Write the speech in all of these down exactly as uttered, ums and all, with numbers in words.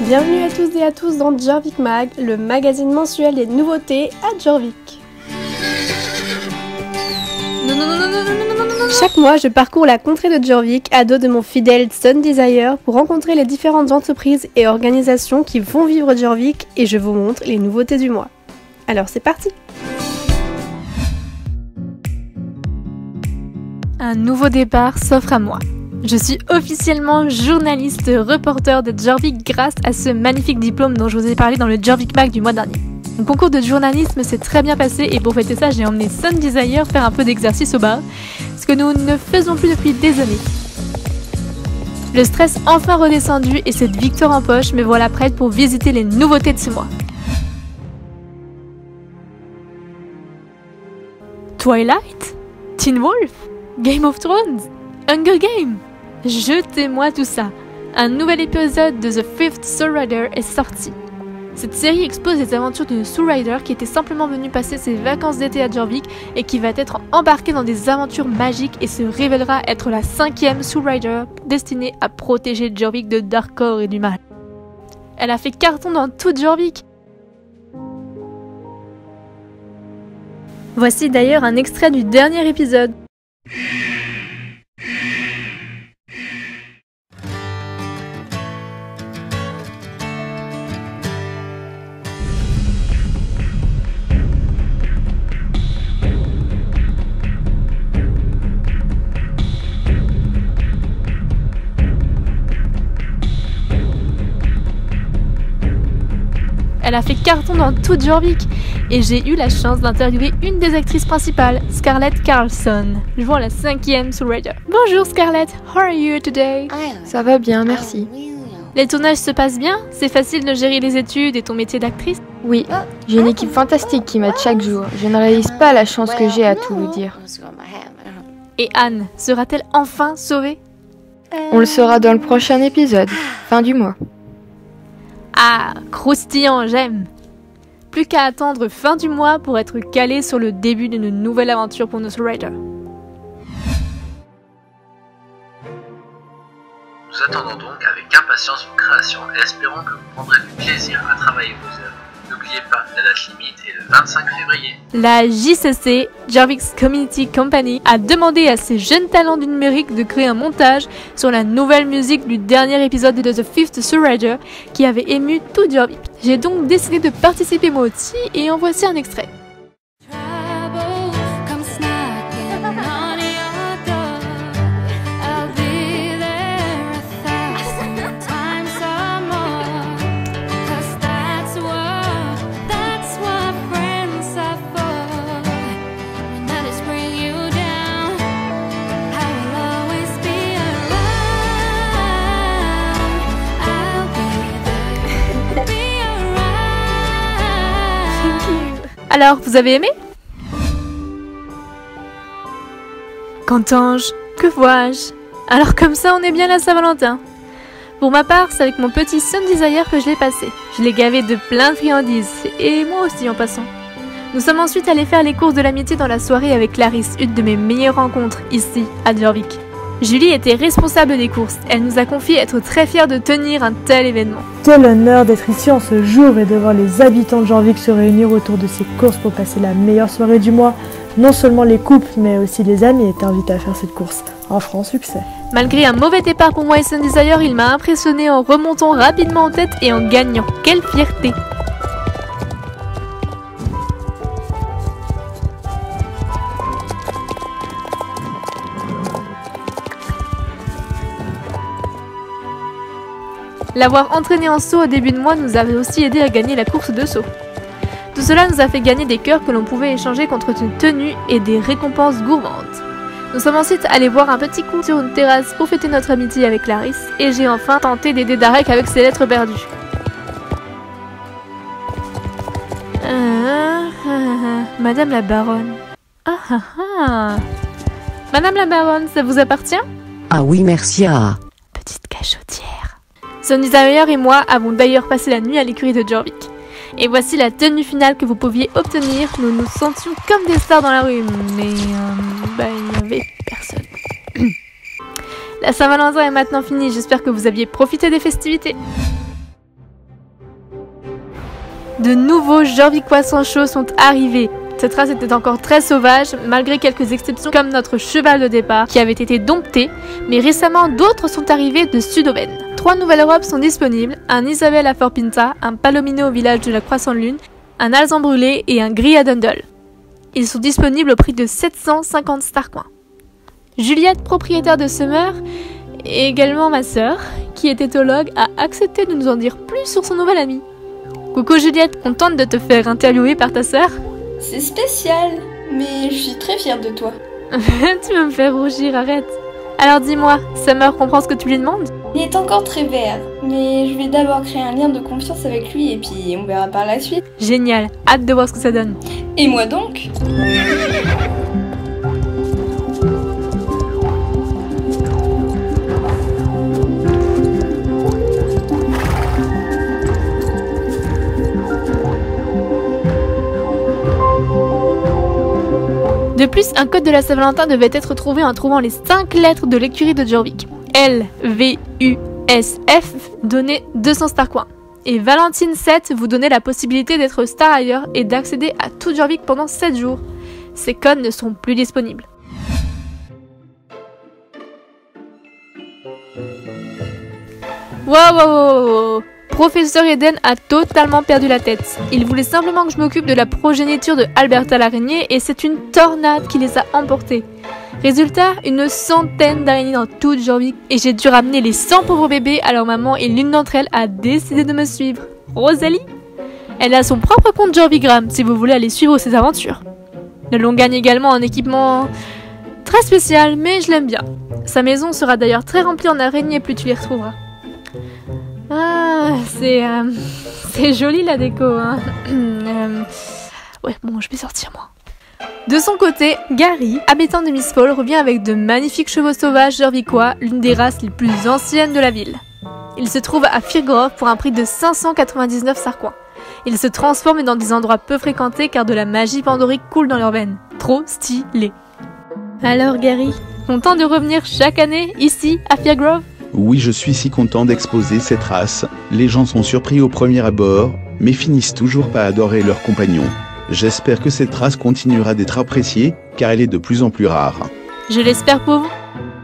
Bienvenue à tous et à tous dans Jorvik Mag, le magazine mensuel des nouveautés à Jorvik. Non, non, non, non, non, non, non, non, non. Chaque mois, je parcours la contrée de Jorvik à dos de mon fidèle Sun Desire pour rencontrer les différentes entreprises et organisations qui font vivre Jorvik et je vous montre les nouveautés du mois. Alors c'est parti! Un nouveau départ s'offre à moi. Je suis officiellement journaliste reporter de Jorvik grâce à ce magnifique diplôme dont je vous ai parlé dans le Jorvik Mag du mois dernier. Mon concours de journalisme s'est très bien passé et pour fêter ça, j'ai emmené Sun Desire faire un peu d'exercice au bar, ce que nous ne faisons plus depuis des années. Le stress enfin redescendu et cette victoire en poche, me voilà prête pour visiter les nouveautés de ce mois. Twilight, Teen Wolf, Game of Thrones, Hunger Games. Jetez-moi tout ça. Un nouvel épisode de The Fifth Soul Rider est sorti. Cette série expose les aventures de Soul Rider qui était simplement venu passer ses vacances d'été à Jorvik et qui va être embarqué dans des aventures magiques et se révélera être la cinquième Soul Rider destinée à protéger Jorvik de Darkor et du mal. Elle a fait carton dans toute Jorvik. Voici d'ailleurs un extrait du dernier épisode. Elle a fait carton dans toute Jorvik et j'ai eu la chance d'interviewer une des actrices principales, Scarlett Carlson, jouant la cinquième Soul Rider. Bonjour Scarlett, how are you today? Ça va bien, merci. Les tournages se passent bien? C'est facile de gérer les études et ton métier d'actrice? Oui, j'ai une équipe fantastique qui m'aide chaque jour. Je ne réalise pas la chance que j'ai à tout vous dire. Et Anne, sera-t-elle enfin sauvée? On le saura dans le prochain épisode, fin du mois. Ah, croustillant, j'aime. Plus qu'à attendre fin du mois pour être calé sur le début d'une nouvelle aventure pour nos Soul Riders. Nous attendons donc avec impatience vos créations et espérons que vous prendrez du plaisir à travailler vos œuvres. N'oubliez pas, la date limite est le vingt-cinq février. La J C C, Jorvik's Community Company, a demandé à ses jeunes talents du numérique de créer un montage sur la nouvelle musique du dernier épisode de The Fifth Soul Rider qui avait ému tout Jorvik. J'ai donc décidé de participer moi aussi et en voici un extrait. Alors, vous avez aimé? Qu'entends-je? Que vois-je? Alors comme ça, on est bien à Saint-Valentin. Pour ma part, c'est avec mon petit Sun Desire que je l'ai passé. Je l'ai gavé de plein de friandises, et moi aussi en passant. Nous sommes ensuite allés faire les courses de l'amitié dans la soirée avec Clarisse, une de mes meilleures rencontres, ici, à Jorvik. Julie était responsable des courses. Elle nous a confié être très fière de tenir un tel événement. Quel honneur d'être ici en ce jour et de voir les habitants de Jorvik se réunir autour de ces courses pour passer la meilleure soirée du mois. Non seulement les couples, mais aussi les amis étaient invités à faire cette course. Un franc succès. Malgré un mauvais départ pour moi et Sun Desire, il m'a impressionné en remontant rapidement en tête et en gagnant. Quelle fierté! L'avoir entraîné en saut au début de mois nous avait aussi aidé à gagner la course de saut. Tout cela nous a fait gagner des cœurs que l'on pouvait échanger contre une tenue et des récompenses gourmandes. Nous sommes ensuite allés boire un petit coup sur une terrasse pour fêter notre amitié avec Clarisse et j'ai enfin tenté d'aider Darek avec ses lettres perdues. Ah, ah, ah, Madame la baronne. Ah ah ah. Madame la baronne, ça vous appartient? Ah oui, merci à... Petite cachotière. Sun Desire et moi avons d'ailleurs passé la nuit à l'écurie de Jorvik. Et voici la tenue finale que vous pouviez obtenir. Nous nous sentions comme des stars dans la rue, mais euh, bah, il n'y avait personne. La Saint-Valentin est maintenant finie, j'espère que vous aviez profité des festivités. De nouveaux Jorvicois sans chaud sont arrivés. Cette race était encore très sauvage, malgré quelques exceptions comme notre cheval de départ qui avait été dompté, mais récemment d'autres sont arrivés de Sud-Aubaine. Trois nouvelles robes sont disponibles, un Isabelle à Fort Pinta, un Palomino au village de la Croissante Lune, un Alzan brûlé et un gris à Dundle. Ils sont disponibles au prix de sept cent cinquante starcoins. Juliette, propriétaire de Summer, et également ma sœur, qui est éthologue, a accepté de nous en dire plus sur son nouvel ami. Coucou Juliette, contente de te faire interviewer par ta sœur? C'est spécial, mais je suis très fière de toi. Tu veux me faire rougir, arrête. Alors dis-moi, Summer comprend ce que tu lui demandes? Il est encore très vert, mais je vais d'abord créer un lien de confiance avec lui et puis on verra par la suite. Génial, hâte de voir ce que ça donne. Et moi donc? De plus, un code de la Saint-Valentin devait être trouvé en trouvant les cinq lettres de l'écurie de Jorvik. L, V, U, S, F donnait deux cents starcoins. Et Valentine sept vous donnait la possibilité d'être star ailleurs et d'accéder à tout Jorvik pendant sept jours. Ces codes ne sont plus disponibles. Wow, wow, wow, wow. Professeur Eden a totalement perdu la tête. Il voulait simplement que je m'occupe de la progéniture de Alberta l'araignée et c'est une tornade qui les a emportés. Résultat, une centaine d'araignées dans toute Jorvik et j'ai dû ramener les cent pauvres bébés à leur maman et l'une d'entre elles a décidé de me suivre. Rosalie? Elle a son propre compte Jorvigram si vous voulez aller suivre ses aventures. Le long gagne également un équipement très spécial mais je l'aime bien. Sa maison sera d'ailleurs très remplie en araignées plus tu les retrouveras. Ah, c'est euh, c'est joli la déco, hein. euh, ouais, bon, je vais sortir moi. De son côté, Gary, habitant de Mistfall, revient avec de magnifiques chevaux sauvages jorvicois, l'une des races les plus anciennes de la ville. Il se trouve à Firgrove pour un prix de cinq cent quatre-vingt-dix-neuf sarcoins. Il se transforme dans des endroits peu fréquentés car de la magie pandorique coule dans leurs veines. Trop stylé. Alors Gary, content de revenir chaque année ici à Firgrove? Oui, je suis si content d'exposer cette race. Les gens sont surpris au premier abord, mais finissent toujours par adorer leurs compagnons. J'espère que cette race continuera d'être appréciée, car elle est de plus en plus rare. Je l'espère pour vous.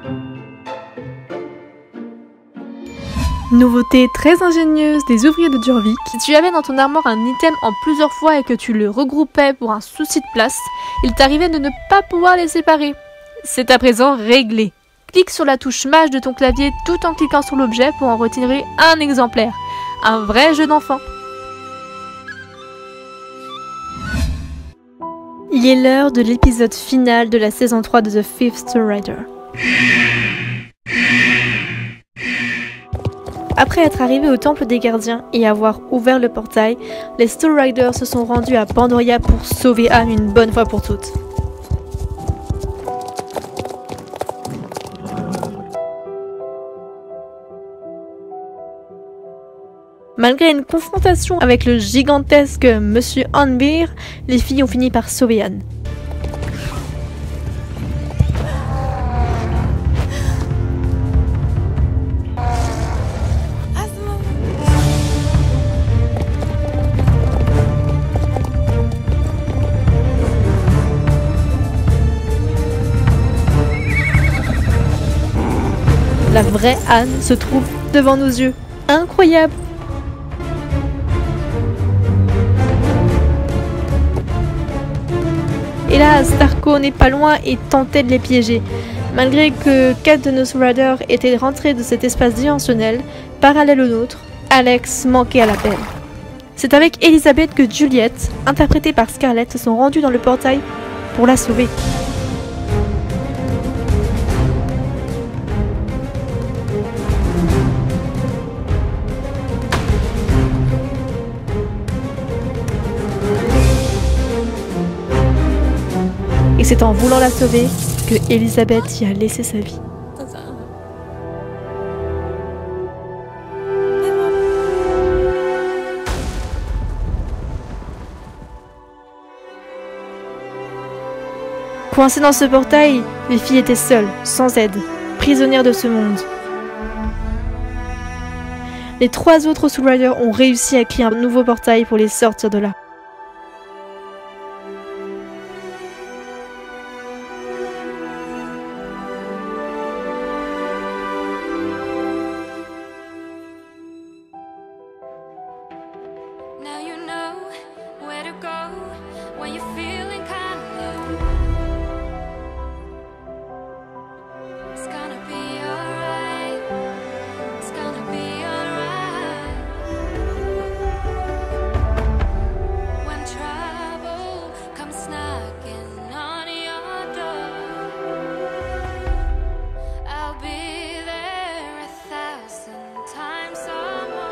Nouveauté très ingénieuse des ouvriers de Jorvik. Si tu avais dans ton armoire un item en plusieurs fois et que tu le regroupais pour un souci de place, il t'arrivait de ne pas pouvoir les séparer. C'est à présent réglé. Clique sur la touche mage de ton clavier tout en cliquant sur l'objet pour en retirer un exemplaire. Un vrai jeu d'enfant. Il est l'heure de l'épisode final de la saison trois de The Fifth Rider. Après être arrivés au temple des gardiens et avoir ouvert le portail, les Stone Riders se sont rendus à Pandoria pour sauver Anne une bonne fois pour toutes. Malgré une confrontation avec le gigantesque Monsieur Hanbeer, les filles ont fini par sauver Anne. La vraie Anne se trouve devant nos yeux. Incroyable! Hélas, Starco n'est pas loin et tentait de les piéger. Malgré que quatre de nos Riders étaient rentrés de cet espace dimensionnel, parallèle au nôtre, Alex manquait à l'appel. C'est avec Elisabeth que Juliette, interprétée par Scarlett, se sont rendus dans le portail pour la sauver. Et c'est en voulant la sauver que Elisabeth y a laissé sa vie. Coincées dans ce portail, les filles étaient seules, sans aide, prisonnières de ce monde. Les trois autres Soul Riders ont réussi à créer un nouveau portail pour les sortir de là. Now you know where to go when you're feeling kind of low. It's gonna be alright. It's gonna be alright. When trouble comes knocking on your door, I'll be there a thousand times or more.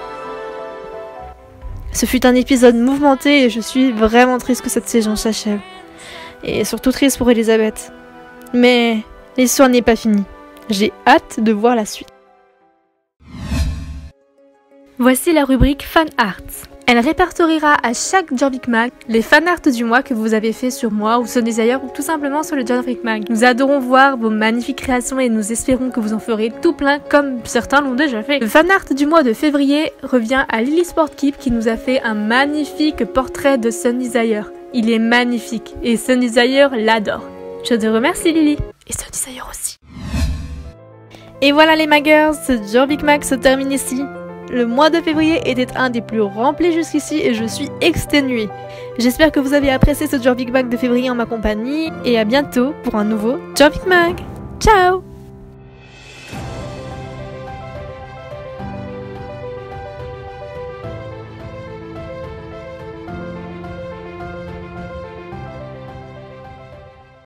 Ce fut un épisode mouvementé et je suis vraiment triste que cette saison s'achève. Et surtout triste pour Elisabeth. Mais l'histoire n'est pas finie. J'ai hâte de voir la suite. Voici la rubrique Fan Art. Elle répertoriera à chaque Jorvik Mag les fan art du mois que vous avez fait sur moi ou Sun Desire ou tout simplement sur le Jorvik Mag. Nous adorons voir vos magnifiques créations et nous espérons que vous en ferez tout plein comme certains l'ont déjà fait. Le fan art du mois de février revient à Lily Sportkeep qui nous a fait un magnifique portrait de Sun Desire. Il est magnifique et Sun Desire l'adore. Je te remercie Lily et Sun Desire aussi. Et voilà les Maggers, ce Jorvik Mag se termine ici. Le mois de février était un des plus remplis jusqu'ici et je suis exténuée. J'espère que vous avez apprécié ce Jorvik Mag de février en ma compagnie et à bientôt pour un nouveau Jorvik Mag. Ciao!